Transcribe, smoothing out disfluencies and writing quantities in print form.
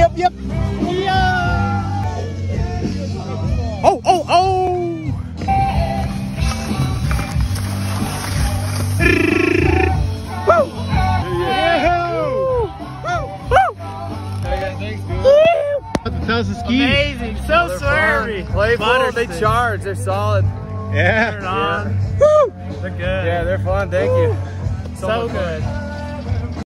Yep. Yeah. Oh. Woo. Tell us the skis. Amazing, so swervy. Playful, they charge, they're solid. Yeah. Turn on. Woo. They're good. Yeah, they're fun, thank you. So good.